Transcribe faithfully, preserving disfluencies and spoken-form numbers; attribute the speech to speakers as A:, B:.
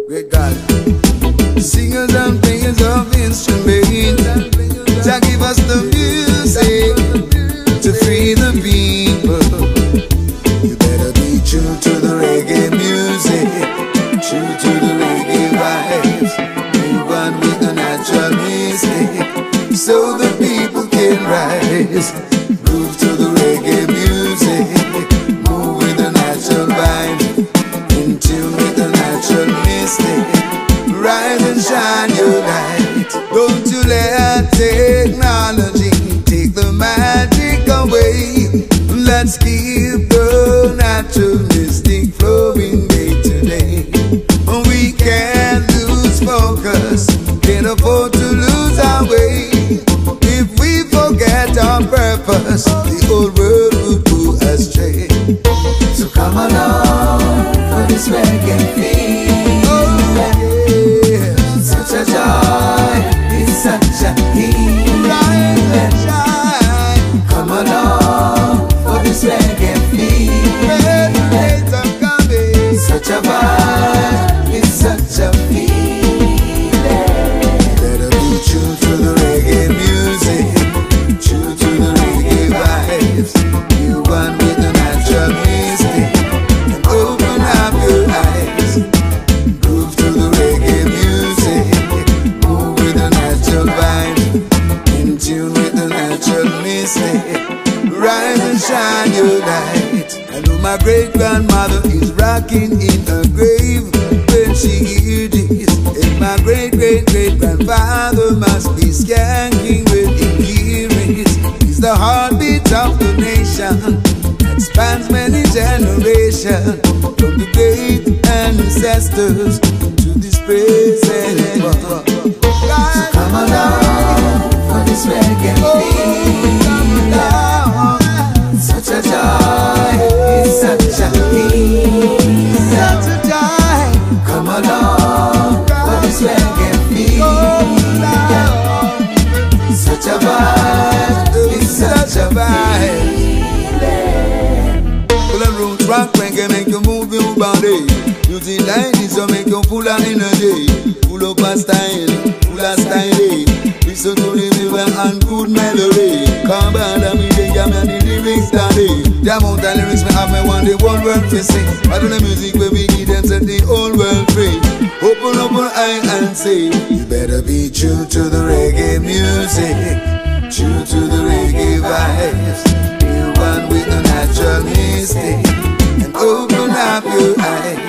A: Great God. Singers and players of instruments, Jah give us the music to free the people. You better be true to the reggae music, true to the reggae vibes. Move on with the natural mystic, so the people can rise. Groove to the reggae music, move with the natural vibes, in tune with the natural mystic. Rise and shine your light. Don't you let technology take the magic away. Let's keep the natural mystic flowing day to day. We can't lose focus, can't afford to lose our way. If we forget our purpose, the whole world would go astray. So come along for this reggae feeling. Oh, yeah. Such a joy, it's such a healing. Come along for this reggae feeling. Such a vibe, it's such a feeling. Better be true to the reggae music, true to the reggae vibes. You one with the natural mystic, and open up your eyes. Groove to the reggae music, move with the natural vibes, in tune with the natural mystic. Rise and shine your light. I know my great grandmother is rocking in her grave when she hears this, and my great great great grandfather must be skanking when he hears it. He's the heartbeat of the nation that spans many generations, from the great ancestors to this present world. So come along for this reggae feeling. Such a joy, it's such a healing. Such a joy. Come along for this reggae feeling. Such a vibe, it's such a vibe. Full of roots, rock reggae make you move your body. Music like this will make you full of energy, full of a style, full of style. Listen to the river and good melody. Come back and me the jam and the lyrics study. The amount of lyrics me have, me want the whole world to sing. I do the music where we give them set the whole world free. Open up your eye and say, you better be true to the reggae music, true to the reggae vibes. Be one with the natural mystic, and open up your eyes.